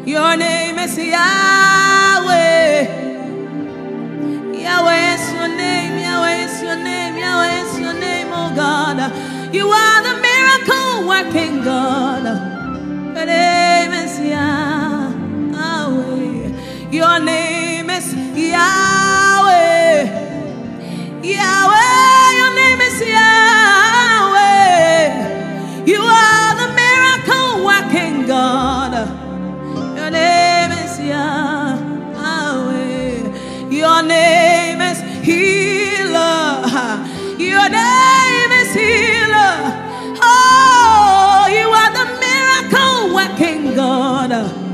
Your name is Yahweh. Yahweh is your name. Yahweh is your name. Yahweh is your name, oh God. You are the miracle working God. Your name is Yahweh. Your name is Yahweh. Yahweh, your name is Yahweh. You are the miracle working God. Your name is Yahweh. Your name is Healer. Your name is Healer. Oh, you are the miracle working God.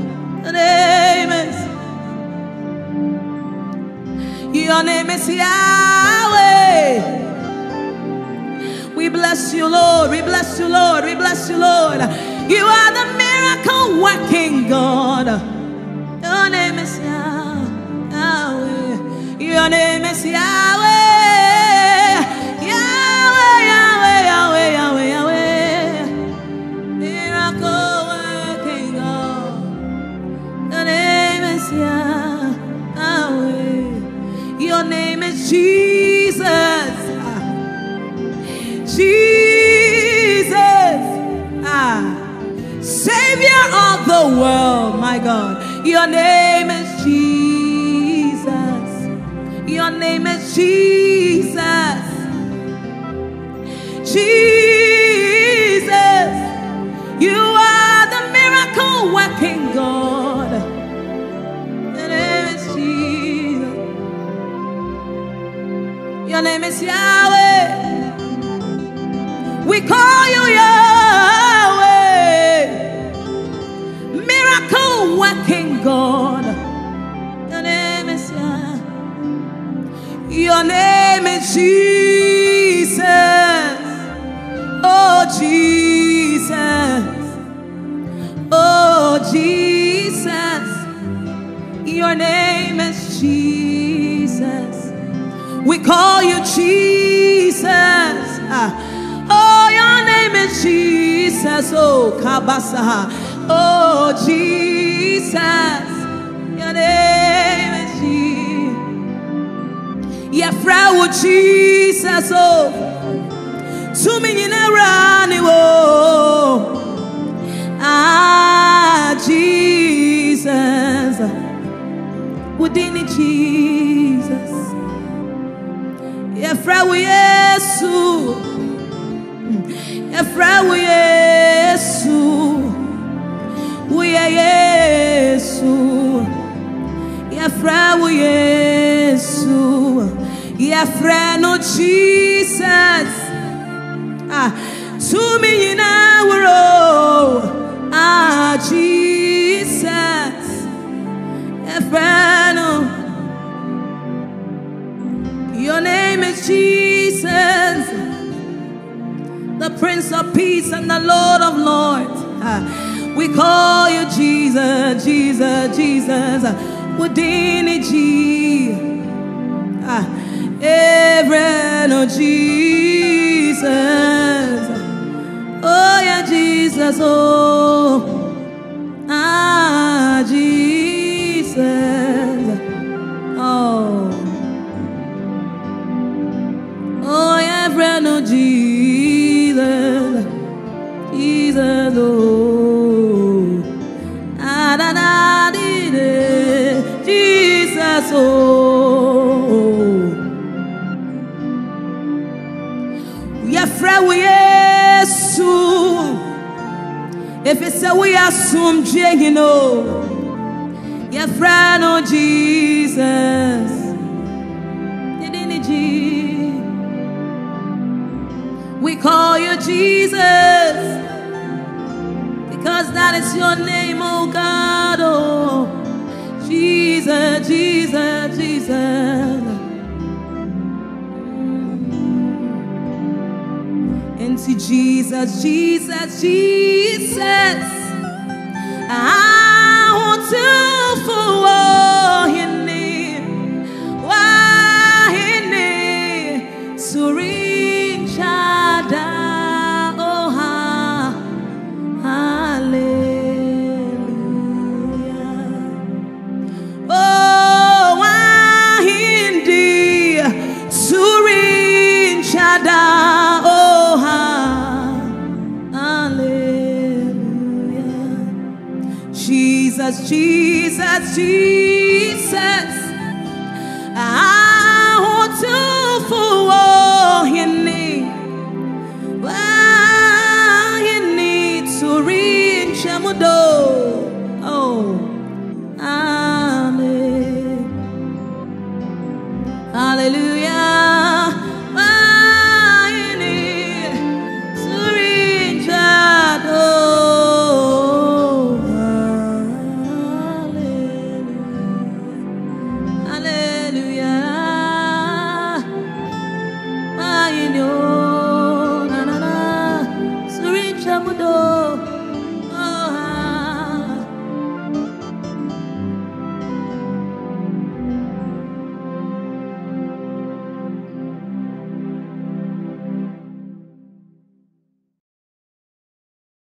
Your name is Yahweh. We bless you, Lord. We bless you, Lord. We bless you, Lord. You are the miracle working God. Your name is Yahweh. Your name is Yahweh. Yahweh, Yahweh, Yahweh, Yahweh, Yahweh. Miracle working God. Your name is Yahweh. Your name is Jesus. Jesus. Savior of the world, my God. Your name is Jesus. Your name is Jesus. Jesus. You are the miracle working God. Your name is Jesus. Your name is Yahweh. We call you Yahweh. Miracle working God. Your name is Yahweh. Your name is Jesus. Oh Jesus. Oh Jesus. Your name is Jesus. We call you Jesus. Oh, your name is Jesus. Oh, Kabasa. Oh, Jesus. Your name is Jesus. Yeah, friend, Jesus. Oh, to me in a run. Oh, Jesus. Within it, Jesus. Yeah, friend, we Jesus. Efra we Yesu, we are Yesu. Efra we Yesu, Efra no Jesus. To me in our Jesus. Efra no. Your name is Jesus, the Prince of Peace and the Lord of Lords. We call you Jesus, Jesus, Jesus. Within Jesus, every no Jesus. Oh yeah, Jesus. Oh, Jesus. Oh, oh yeah, every no Jesus. Jesus, oh, Jesus, oh, we are friend with Jesus. If it's a we assume, you know, your friend, oh Jesus, we call you Jesus. Because that is your name, oh God, oh Jesus, Jesus, Jesus. And see Jesus, Jesus, Jesus. I want to follow your name. Why your name? To reach out. Oh, hallelujah. Jesus, Jesus. Utufu wohini, wohini turincha mudo.